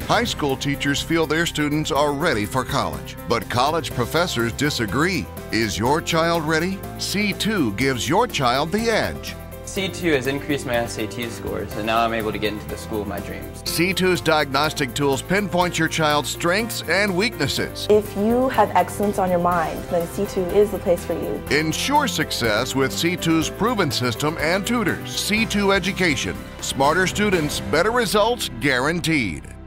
High school teachers feel their students are ready for college, but college professors disagree. Is your child ready? C2 gives your child the edge. C2 has increased my SAT scores, and now I'm able to get into the school of my dreams. C2's diagnostic tools pinpoint your child's strengths and weaknesses. If you have excellence on your mind, then C2 is the place for you. Ensure success with C2's proven system and tutors. C2 Education. Smarter students, better results guaranteed.